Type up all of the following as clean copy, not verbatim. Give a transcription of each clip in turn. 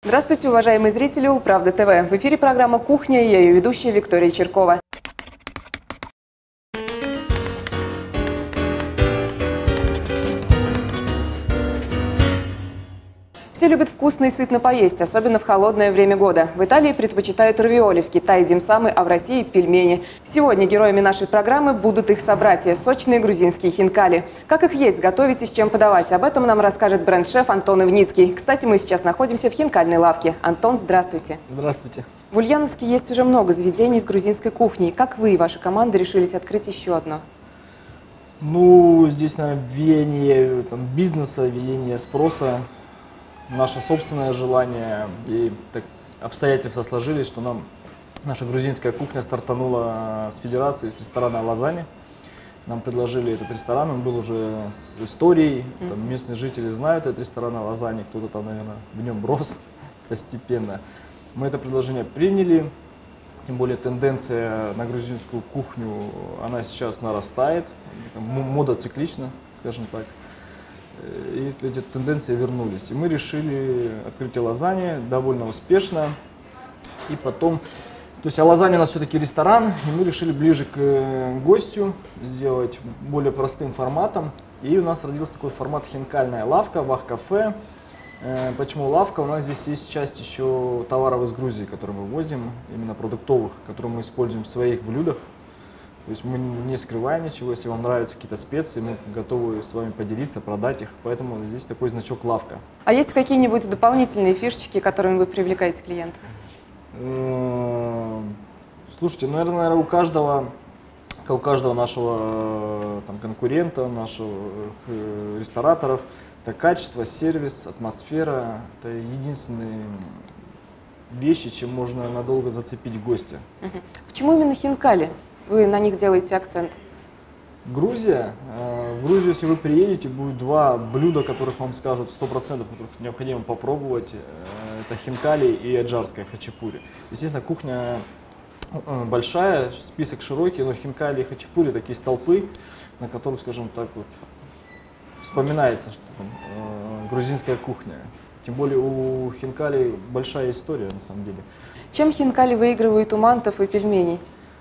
Здравствуйте, уважаемые зрители Улправда ТВ. В эфире программа «Кухня» и я ее ведущая Виктория Черкова. Все любят вкусно и сытно поесть, особенно в холодное время года. В Италии предпочитают равиоли, в Китае димсамы, а в России пельмени. Сегодня героями нашей программы будут их собратья – сочные грузинские хинкали. Как их есть, готовить и с чем подавать – об этом нам расскажет бренд-шеф Антон Ивницкий. Кстати, мы сейчас находимся в хинкальной лавке. Антон, здравствуйте. Здравствуйте. В Ульяновске есть уже много заведений с грузинской кухней. Как вы и ваша команда решились открыть еще одно? Ну, здесь, наверное, веяние бизнеса, веяние спроса. Наше собственное желание и так обстоятельства сложились, что наша грузинская кухня стартанула с федерации, с ресторана «Лазани». Нам предложили этот ресторан, он был уже с историей, там местные жители знают этот ресторан «Лазани», кто-то там, наверное, в нем рос постепенно. Мы это предложение приняли, тем более тенденция на грузинскую кухню, она сейчас нарастает, мода циклична, скажем так. И эти тенденции вернулись. И мы решили открыть «Лазани» довольно успешно. И потом, то есть «Лазани» у нас все-таки ресторан, и мы решили ближе к гостю сделать более простым форматом. И у нас родился такой формат хинкальная лавка, вах-кафе. Почему лавка? У нас здесь есть часть еще товаров из Грузии, которые мы возим, именно продуктовых, которые мы используем в своих блюдах. То есть мы не скрываем ничего, если вам нравятся какие-то специи, мы готовы с вами поделиться, продать их, поэтому здесь такой значок «Лавка». А есть какие-нибудь дополнительные фишечки, которыми вы привлекаете клиентов? Слушайте, наверное, у каждого нашего конкурента, наших рестораторов, это качество, сервис, атмосфера, это единственные вещи, чем можно надолго зацепить гостя. Почему именно хинкали? Вы на них делаете акцент? Грузия. В Грузию, если вы приедете, будет два блюда, которых вам скажут 100%, которых необходимо попробовать. Это хинкали и аджарская хачапури. Естественно, кухня большая, список широкий, но хинкали и хачапури такие столпы, на которых, скажем так, вот, вспоминается, что там, грузинская кухня. Тем более у хинкали большая история на самом деле. Чем хинкали выигрывают у мантов и пельменей?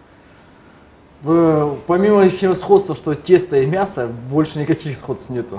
Помимо их сходства, что тесто и мясо, больше никаких сходств нету.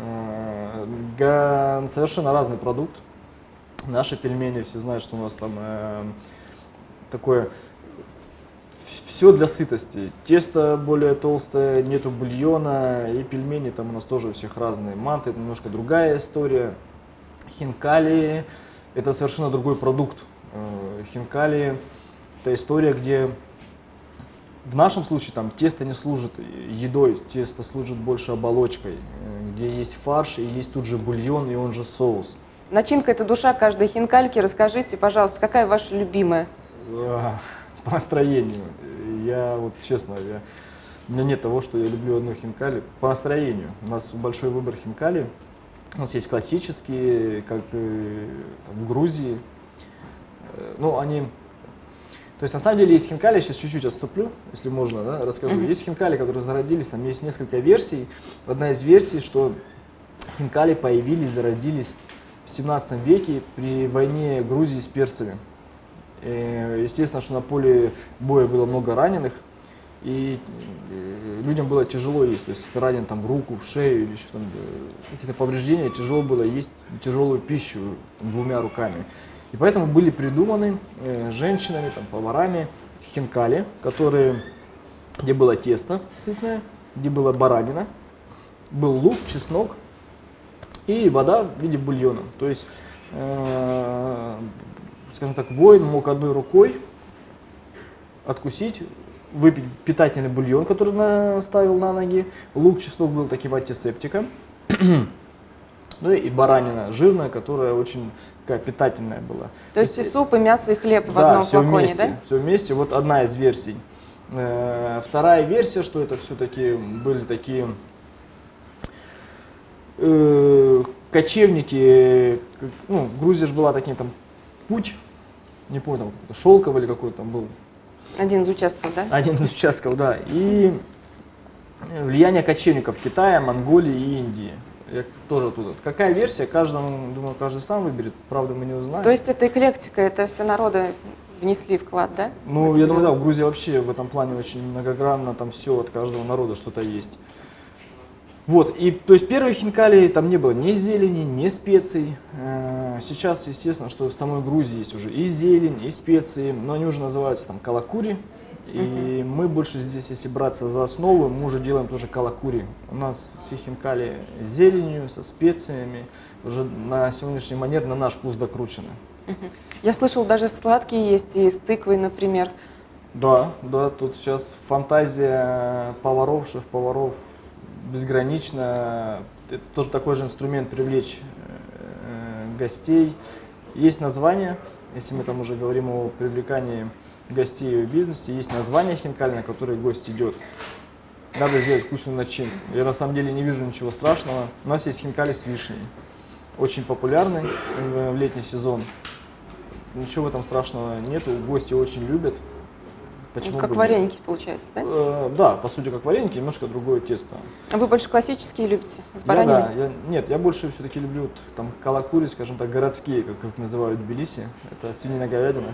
Совершенно разный продукт. Наши пельмени, все знают, что у нас там такое все для сытости. Тесто более толстое, нету бульона, и пельмени там у нас тоже у всех разные. Манты — это немножко другая история. Хинкали — это совершенно другой продукт. Хинкали — это история, где в нашем случае там тесто не служит едой, тесто служит больше оболочкой, где есть фарш и есть тут же бульон и он же соус. Начинка – это душа каждой хинкальки. Расскажите, пожалуйста, какая ваша любимая? По настроению. Я вот честно, у меня нет того, что я люблю одну хинкали. По настроению. У нас большой выбор хинкали. У нас есть классические, как в Грузии. Ну, они... То есть, на самом деле, есть хинкали, сейчас чуть-чуть отступлю, если можно, да, расскажу. Есть хинкали, которые зародились, там есть несколько версий. Одна из версий, что хинкали появились, зародились в 17 веке при войне Грузии с персами. И, естественно, что на поле боя было много раненых, и людям было тяжело есть. То есть, если ты ранен там, в руку, в шею или еще там какие-то повреждения, тяжело было есть тяжелую пищу там, двумя руками. И поэтому были придуманы женщинами, там, поварами хинкали, где было тесто сытное, где была баранина, был лук, чеснок и вода в виде бульона. То есть, скажем так, воин мог одной рукой откусить, выпить питательный бульон, который ставил на ноги. Лук, чеснок был таким антисептиком. Ну и баранина жирная, которая очень такая питательная была. То есть и суп, и мясо, и хлеб в одном флаконе, да? Все вместе. Вот одна из версий. Вторая версия, что это все-таки были такие кочевники. Ну, Грузия же была таким там путь, не помню, там шелковый или какой-то там был. Один из участков, да? Один из участков, да. И влияние кочевников Китая, Монголии и Индии. Я тоже оттуда. Какая версия, каждому, думаю, каждый сам выберет, правда мы не узнаем. То есть это эклектика, это все народы внесли вклад, да? Ну, я думаю, да, в Грузии вообще в этом плане очень многогранно, там все от каждого народа что-то есть. Вот, и то есть первые хинкали там не было ни зелени, ни специй. Сейчас, естественно, что в самой Грузии есть уже и зелень, и специи, но они уже называются там калакури. И мы больше здесь, если браться за основу, мы уже делаем тоже калакури. У нас все хинкали с зеленью, со специями, уже на сегодняшний манер на наш вкус докручены. Я слышал, даже сладкие есть, и с тыквой, например. Да, да, тут сейчас фантазия поваров, шеф-поваров безгранична. Это тоже такой же инструмент привлечь гостей. Есть название, если мы там уже говорим о привлекании гостей в бизнесе, есть название хинкали, на которое гость идет. Надо сделать вкусную начинку. Я на самом деле не вижу ничего страшного. У нас есть хинкали с вишней. Очень популярный в летний сезон. Ничего в этом страшного нету. Гости очень любят. Почему Как бы нет? вареники, получается, да? Да, по сути, как вареники, немножко другое тесто. А вы больше классические любите, с бараниной? Нет, я больше все-таки люблю вот, там калакури, скажем так, городские, как их называют в Тбилиси. Это свинина-говядина.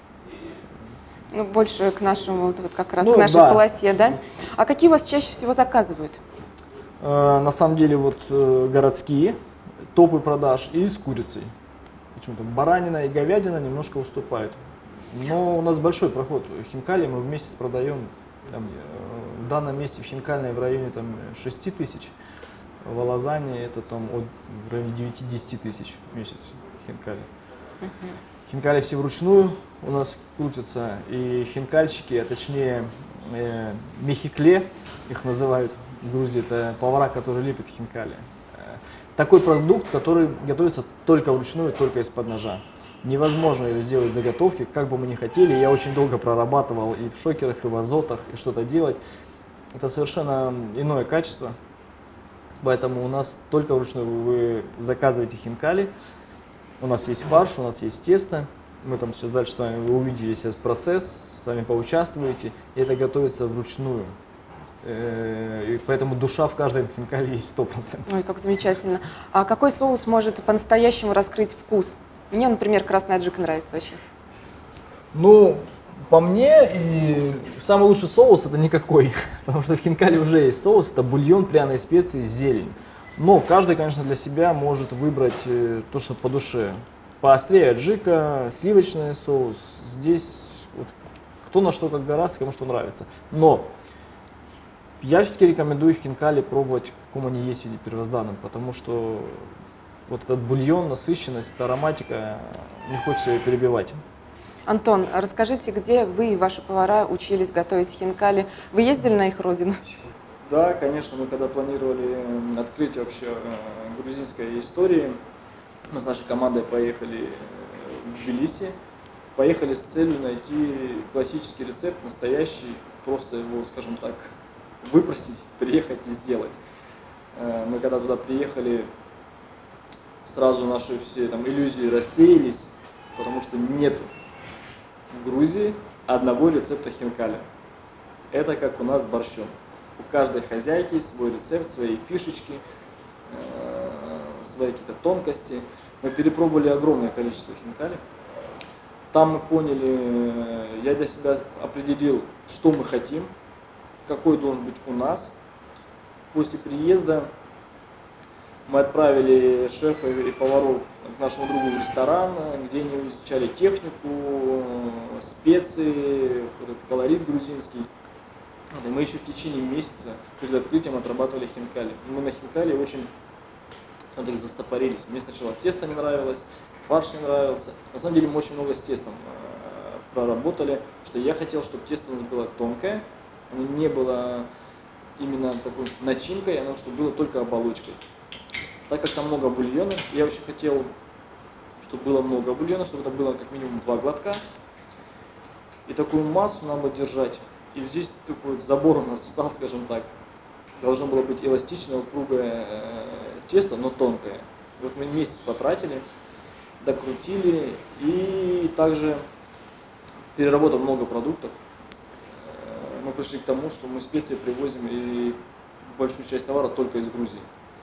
Ну, больше к нашему, вот как раз Ну, к нашей да. полосе, да? А какие у вас чаще всего заказывают? На самом деле вот городские, топы продаж и с курицей. Почему-то баранина и говядина немножко уступают. Но у нас большой проход хинкали, мы в месяц продаем там, в данном месте в Хинкальной в районе там, 6 тысяч, в Алазане это там в районе 9-10 тысяч в месяц хинкали. Хинкали все вручную у нас крутятся, и хинкальщики, а точнее мехикле, их называют в Грузии, это повара, которые лепят хинкали. Такой продукт, который готовится только вручную, только из-под ножа. Невозможно ее сделать заготовки, как бы мы ни хотели. Я очень долго прорабатывал и в шокерах, и в азотах, и что-то делать. Это совершенно иное качество. Поэтому у нас только вручную вы заказываете хинкали. У нас есть фарш, у нас есть тесто. Мы там сейчас дальше с вами вы увидите весь этот процесс, сами поучаствуете. И это готовится вручную. И поэтому душа в каждом хинкале есть 100%. Ой, как замечательно. А какой соус может по-настоящему раскрыть вкус? Мне, например, красный аджик нравится очень. Ну, по мне, и самый лучший соус это никакой, потому что в хинкале уже есть соус, это бульон, пряные специи, зелень. Но каждый, конечно, для себя может выбрать то, что по душе. Поострее аджика, сливочный соус. Здесь вот, кто на что как гораздо, кому что нравится. Но я все-таки рекомендую хинкали пробовать, в каком они есть в виде первозданном, потому что вот этот бульон, насыщенность, ароматика, не хочется ее перебивать. Антон, расскажите, где вы и ваши повара учились готовить хинкали? Вы ездили на их родину? Да, конечно, мы когда планировали открытие вообще грузинской истории, мы с нашей командой поехали в Тбилиси, поехали с целью найти классический рецепт, настоящий, просто его, скажем так, выпросить, приехать и сделать. Мы когда туда приехали, сразу наши все там иллюзии рассеялись, потому что нету в Грузии одного рецепта хинкали. Это как у нас с борщом. У каждой хозяйки свой рецепт, свои фишечки, свои какие-то тонкости. Мы перепробовали огромное количество хинкали. Там мы поняли, я для себя определил, что мы хотим, какой должен быть у нас. После приезда мы отправили шефа и поваров к нашему другу в ресторан, где они изучали технику, специи, вот этот колорит грузинский. И мы еще в течение месяца перед открытием отрабатывали хинкали. Мы на хинкали очень так застопорились. Мне сначала тесто не нравилось, фарш не нравился. На самом деле мы очень много с тестом проработали, что я хотел, чтобы тесто у нас было тонкое, оно не было именно такой начинкой, оно чтобы было только оболочкой. Так как там много бульона, я очень хотел, чтобы было много бульона, чтобы это было как минимум 2 глотка. И такую массу надо держать. И здесь такой вот забор у нас встал, скажем так. Должно было быть эластичное, упругое тесто, но тонкое. Вот мы месяц потратили, докрутили и также, переработав много продуктов, мы пришли к тому, что мы специи привозим и большую часть товара только из Грузии.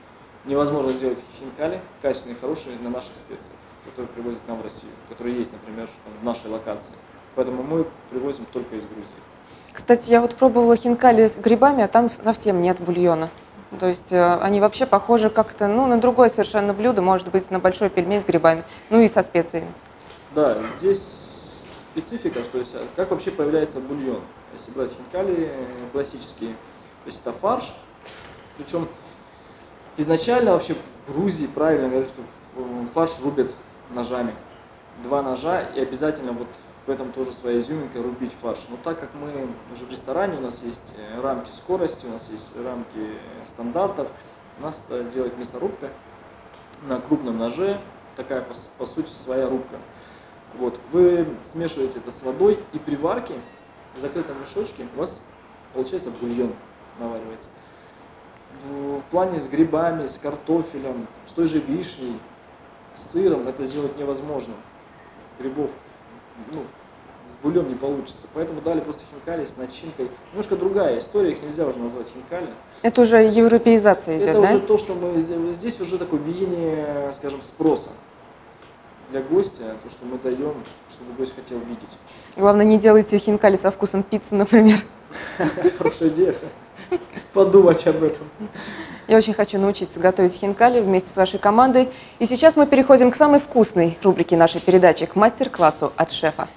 невозможно сделать хинкали качественные, хорошие на наших специях, которые привозят нам в Россию, которые есть, например, в нашей локации. Поэтому мы привозим только из Грузии. Кстати, я вот пробовала хинкали с грибами, а там совсем нет бульона. То есть они вообще похожи как-то, ну, на другое совершенно блюдо, может быть, на большой пельмень с грибами, ну и со специями. Да, здесь специфика, что есть, как вообще появляется бульон. Если брать хинкали классические, то есть это фарш, причем изначально вообще в Грузии правильно говорят, что фарш рубят ножами. 2 ножа, и обязательно вот в этом тоже своя изюминка рубить фарш. Но так как мы уже в ресторане, у нас есть рамки скорости, у нас есть рамки стандартов, у нас делает мясорубка на крупном ноже, такая по сути своя рубка. Вот. Вы смешиваете это с водой, и при варке в закрытом мешочке у вас получается бульон наваривается. В плане с грибами, с картофелем, с той же вишней, с сыром это сделать невозможно. Грибов, ну, с бульоном не получится. Поэтому дали просто хинкали с начинкой. Немножко другая история, их нельзя уже назвать хинкали. Это уже европеизация идет, Это да? уже то, что мы здесь уже такое веяние, скажем, спроса для гостя, то, что мы даем, чтобы гость хотел видеть. Главное, не делайте хинкали со вкусом пиццы, например. Хорошая идея. Подумать об этом. Я очень хочу научиться готовить хинкали вместе с вашей командой. И сейчас мы переходим к самой вкусной рубрике нашей передачи, к мастер-классу от шефа.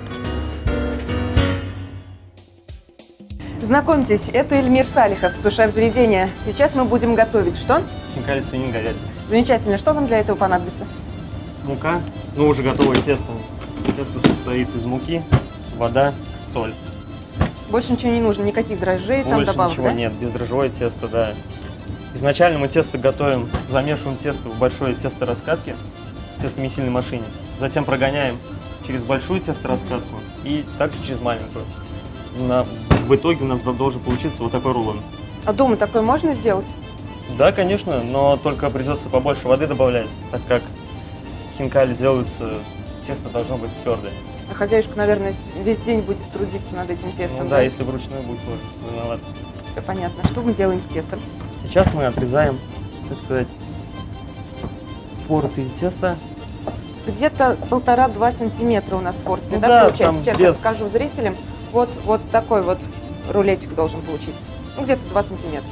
Знакомьтесь, это Эльмир Салихов, сушеф заведения. Сейчас мы будем готовить что? Хинкали свинина говядина. Замечательно. Что нам для этого понадобится? Мука, ну уже готовое тесто. Тесто состоит из муки, вода, соль. Больше ничего не нужно, никаких дрожжей там Больше добавок, ничего да? нет, бездрожжевое тесто, да. Изначально мы тесто готовим, замешиваем тесто в большой тесто-раскатке, в тестомесильной машине. Затем прогоняем через большую тесто-раскатку и также через маленькую. В итоге у нас должен получиться вот такой рулон. А дома такое можно сделать? Да, конечно, но только придется побольше воды добавлять, так как хинкали делаются, тесто должно быть твердое. А хозяюшка, наверное, весь день будет трудиться над этим тестом, Ну да, если вручную будет сложно, виноват. Все понятно. Что мы делаем с тестом? Сейчас мы отрезаем, так сказать, порции теста. Где-то 1,5-2 сантиметра у нас порции, Ну да, да, получается? там Сейчас я без- покажу зрителям. Вот такой вот рулетик должен получиться. Ну, где-то 2 сантиметра.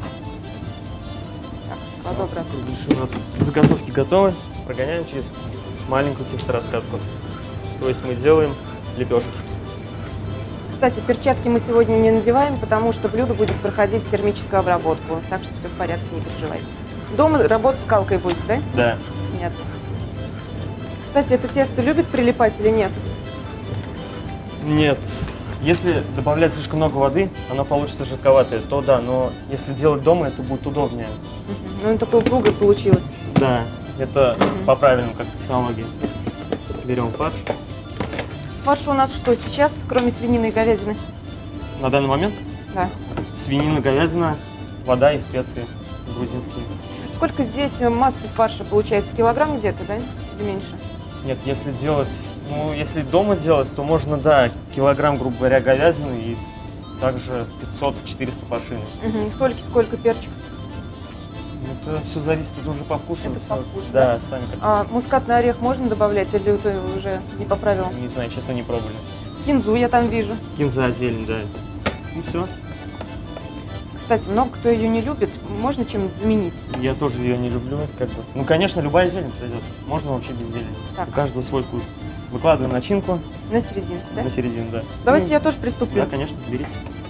Так, кладу обратно. Кругляши у нас заготовки готовы. Прогоняем через маленькую тесто-раскатку. То есть мы делаем лепешки. Кстати, перчатки мы сегодня не надеваем, потому что блюдо будет проходить термическую обработку. Так что все в порядке, не переживайте. Дома работа с калкой будет, да? Да. Понятно. Кстати, это тесто любит прилипать или нет? Нет. Если добавлять слишком много воды, оно получится жидковатое, то да, но если делать дома, это будет удобнее. Ну, такое упругое получилось. Да, это по правильному, как технологии. Берем фарш. Фарш у нас что сейчас, кроме свинины и говядины? На данный момент Да. свинина, говядина, вода и специи грузинские. Сколько здесь массы фарша получается? Килограмм где-то, да? Или меньше? Нет, если делать, ну, если дома делать, то можно, да, килограмм, грубо говоря, говядины и также 500-400 пашины. Угу. Сольки сколько, перчик? Это все зависит, это уже по вкусу. Это по вкусу, да, сами как. А мускатный орех можно добавлять или это уже не по правилам? Не знаю, честно, не пробовали. Кинзу я там вижу. Кинза, зелень, да. И все. Кстати, много кто ее не любит. Можно чем-нибудь заменить? Я тоже ее не люблю, как бы. Ну, конечно, любая зелень придет. Можно вообще без зелени. Так. У каждого свой вкус. Выкладываем начинку На серединку, да? на середину, да. Давайте Ну, я тоже приступлю. Да, конечно, берите.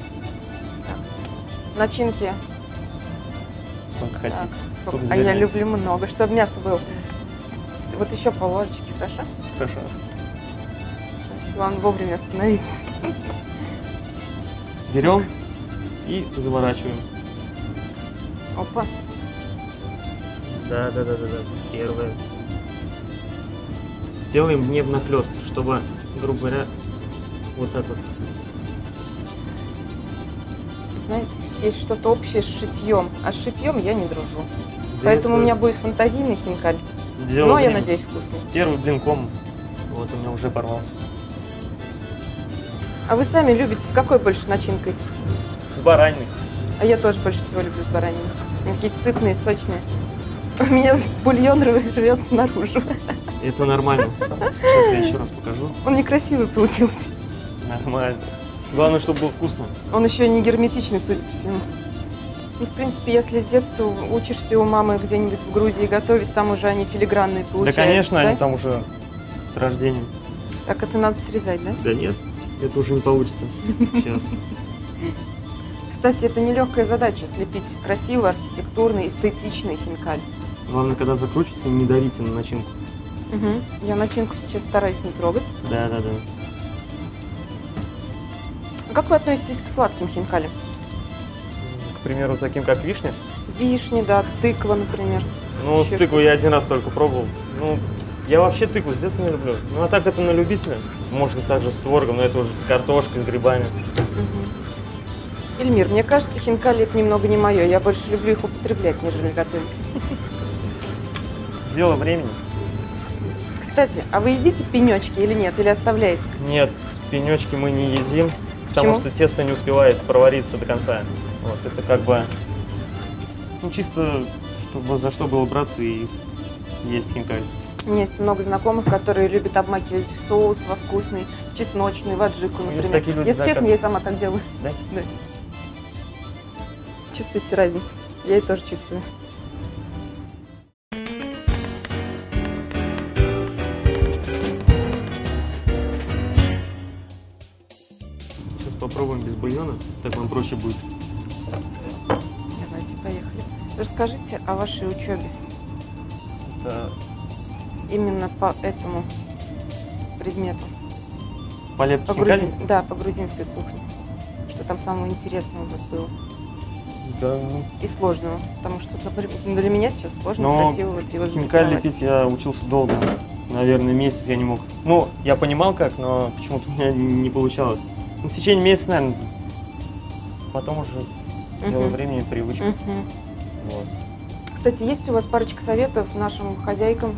Начинки. Сколько Так, хотите. сколько? Сколько А я заявляете. люблю много, чтобы мясо было. Вот еще пол-ложечки, хорошо? Хорошо. Главное вовремя остановиться. Берем и заворачиваем. Опа. Да. Первое. Делаем не внахлёст, чтобы, грубо говоря, вот этот. Знаете, есть что-то общее с шитьем, а с шитьем я не дружу. Да Поэтому у это меня будет фантазийный хинкаль, дело но я времени. надеюсь вкусный. Первый блинком, вот у меня уже порвался. А вы сами любите с какой больше начинкой? С бараниной. А я тоже больше всего люблю с бараниной. Они такие сытные, сочные. У меня бульон рвется наружу. Это нормально. Сейчас я еще раз покажу. Он некрасивый получился. Нормально. Главное, чтобы было вкусно. Он еще не герметичный, судя по всему. Ну, в принципе, если с детства учишься у мамы где-нибудь в Грузии готовить, там уже они филигранные получаются. Да, конечно, да? они там уже с рождения. Так это надо срезать, да? Да нет, это уже не получится. Сейчас. Кстати, это нелегкая задача слепить красивый, архитектурный, эстетичный хинкаль. Главное, когда закручивается, не давите на начинку. Угу. Я начинку сейчас стараюсь не трогать. Да. А как вы относитесь к сладким хинкалям? К примеру, таким как вишня. Вишни, да, тыква, например. Ну, с Еще тыквой я один раз только пробовал. Ну, я вообще тыкву с детства не люблю. Ну, а так это на любителя. Можно также с творогом, но это уже с картошкой, с грибами. Эльмир, мне кажется, хинкали это немного не мое. Я больше люблю их употреблять, нежели готовить. Дело времени. Кстати, а вы едите пенечки или нет? Или оставляете? Нет, пенечки мы не едим, потому Почему? что тесто не успевает провариться до конца. Вот, это как бы, ну, чисто, чтобы за что было браться и есть хинкаль. У меня есть много знакомых, которые любят обмакивать в соус, во вкусный, чесночный, в аджику, Есть например. такие люди, Если да, честно, как- я и сама так делаю. Да? Да. Чувствуете разницу? Я и тоже чувствую. Сейчас попробуем без бульона, так вам проще будет. Давайте, поехали. Расскажите о вашей учебе. Это Именно по этому предмету. полеп По хинкали? Да, по грузинской кухне. Что там самого интересного у вас было? Да, ну, И сложного. Потому что, например, для меня сейчас сложно, Но красиво вот его хинкаль запековать. лепить я учился долго. Наверное, месяц я не мог. Ну, я понимал как, но почему-то у меня не получалось. Ну, в течение месяца, наверное. Потом уже дело времени, привычка. Мгм. Вот. Кстати, есть у вас парочка советов нашим хозяйкам,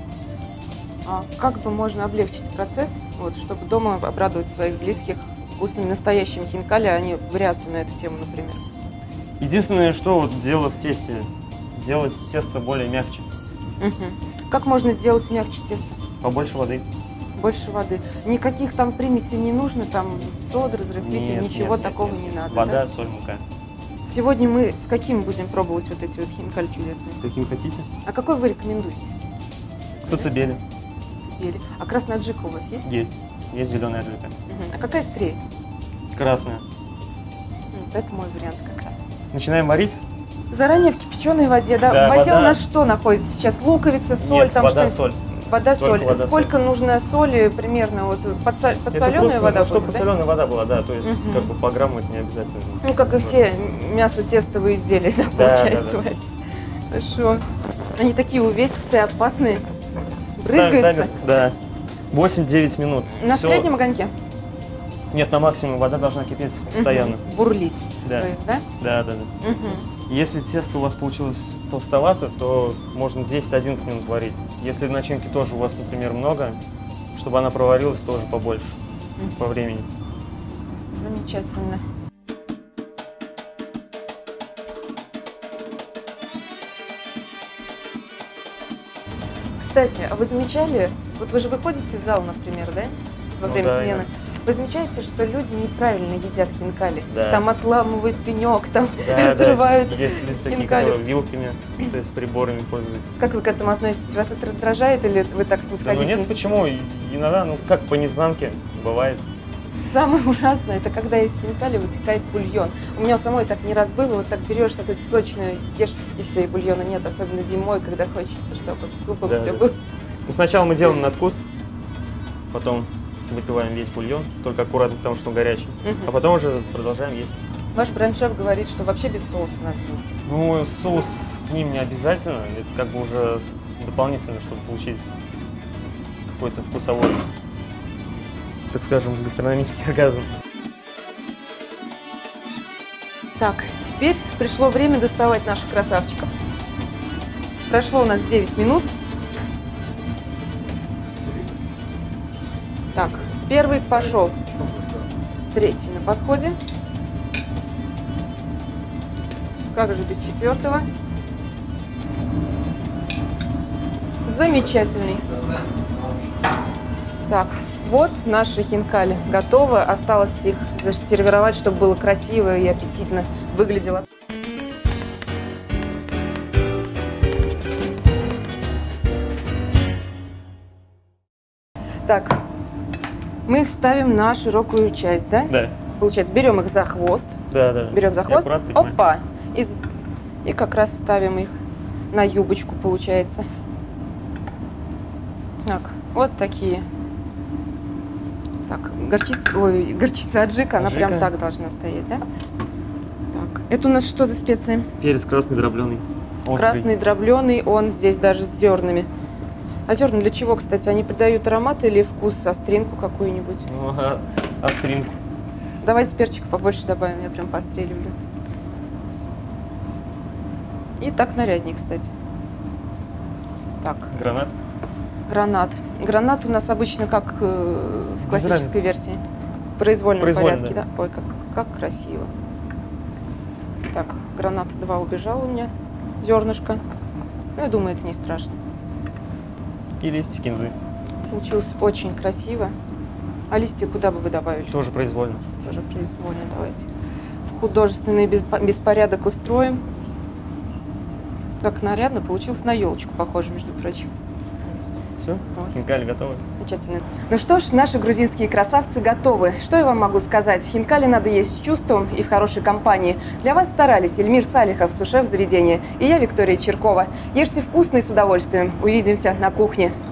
как бы можно облегчить процесс, вот, чтобы дома обрадовать своих близких вкусными настоящими хинкали, а не вариацию на эту тему, например. Единственное, что вот дело в тесте. Делать тесто более мягче. Мгм. Как можно сделать мягче тесто? Побольше воды. Больше воды. Никаких там примесей не нужно, там сода, разрыхлитель, Нет, ничего нет, такого нет. не надо. Вода, да? соль, мука. Сегодня мы с каким будем пробовать вот эти вот хинкали чудесные? С каким хотите. А какой вы рекомендуете? Сацебели. Цибели. А красная аджика у вас есть? Есть. Есть зеленая аджика. Мгм. А какая острее? Красная. Вот это мой вариант как раз. Начинаем варить. Заранее в кипяченой воде, да? Да, в воде вода. у нас что находится сейчас? Луковица, соль, Нет, там вода, что-нибудь? соль. Вода, Только соль. вода, Сколько нужно соли примерно? Вот Это подсоленая просто, вода ну, чтобы будет, да? подсоленая вода была, да. То есть, Мгм. как бы по грамму это не обязательно. Ну, как и все мясо-тестовые изделия, да, Да, получается. да, да. варить. Хорошо. Они такие увесистые, опасные. Ставим Брызгаются. таймер, да. 8-9 минут. На Всё. среднем огоньке? Нет, на максимум вода должна кипеть постоянно. Мгм. Бурлить. Да. То есть, да? Да. Мгм. Если тесто у вас получилось толстовато, то можно 10-11 минут варить. Если начинки тоже у вас, например, много, чтобы она проварилась, тоже побольше по времени. Замечательно. Кстати, а вы замечали, вот вы же выходите в зал, например, да, во Ну время да, смены, вы замечаете, что люди неправильно едят хинкали? Да. Там отламывают пенек, там Да, разрывают да. Есть люди такие, хинкали. которые вилками, то есть приборами пользуются. Как вы к этому относитесь? Вас это раздражает или вы так Да, ну снисходительны? нет, почему? Иногда, ну как по незнанке бывает. Самое ужасное, это когда из хинкали вытекает бульон. У меня у самой так не раз было, вот так берешь такой сочную, ешь, и все, и бульона нет, особенно зимой, когда хочется, чтобы с супом Да, все да. было. Ну, сначала мы делаем надкус, потом выпиваем весь бульон, только аккуратно, потому что он горячий. Мгм. А потом уже продолжаем есть. Ваш бренд-шеф говорит, что вообще без соуса надо есть. Ну, соус к ним не обязательно, это как бы уже дополнительно, чтобы получить какой-то вкусовой, так скажем, гастрономический оргазм. Так, теперь пришло время доставать наших красавчиков. Прошло у нас 9 минут. Так, первый пошел. Третий на подходе. Как же без четвертого? Замечательный. Так, вот наши хинкали готовы. Осталось их засервировать, чтобы было красиво и аппетитно выглядело. Так, мы их ставим на широкую часть, да? Да. Получается, берем их за хвост. Да, да. Берем за И хвост. аккуратно поднимаем. Опа! И как раз ставим их на юбочку, получается. Так, вот такие. Так, горчица аджика, она Аджика. прям так должна стоять, да? Так, это у нас что за специи? Перец красный дробленый. Острый. Красный дробленый, он здесь даже с зернами. А зерна для чего, кстати? Они придают аромат или вкус, остринку какую-нибудь? Ну, остринку. Давайте перчика побольше добавим, я прям поострее люблю. И так наряднее, кстати. Так, Гранат. гранат. Гранат у нас обычно как в классической разницы. версии. В произвольном Произвольно, порядке, да? Ой, как красиво. Так, гранат 2 убежал у меня, зернышко. Ну, я думаю, это не страшно. И листья кинзы. Получилось очень красиво. А листья куда бы вы добавили? Тоже произвольно. Тоже произвольно, давайте. Художественный беспорядок устроим. Как нарядно, получилось на елочку похоже, между прочим. Все, Вот. хинкали готовы. Замечательно. Ну что ж, наши грузинские красавцы готовы. Что я вам могу сказать? Хинкали надо есть с чувством и в хорошей компании. Для вас старались Эльмир Салихов, сушеф заведения, и я, Виктория Черкова. Ешьте вкусно и с удовольствием. Увидимся на кухне.